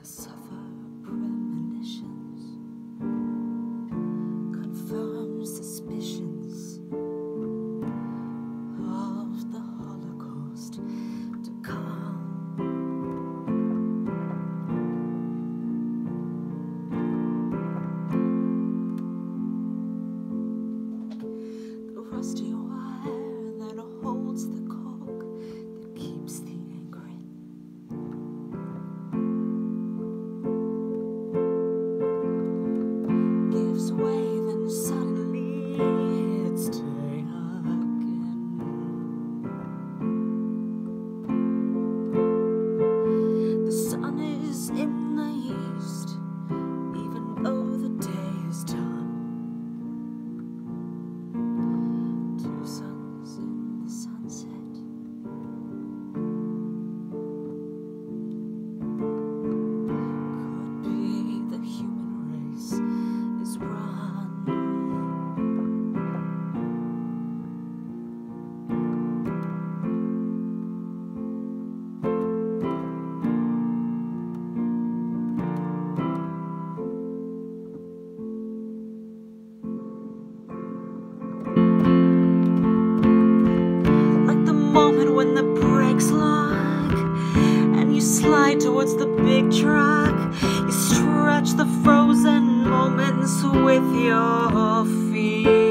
suffer premonitions, confirm suspicions of the Holocaust to come. The rusty wire that holds the cork that keeps the anger in. Gives way, then suddenly it's taken. The sun is in the east, even though the day is done. Two suns in the sunset. Could be the human race is run. Like the moment when the brakes lock and you slide towards the big truck. You stretch the frozen moments with your feet.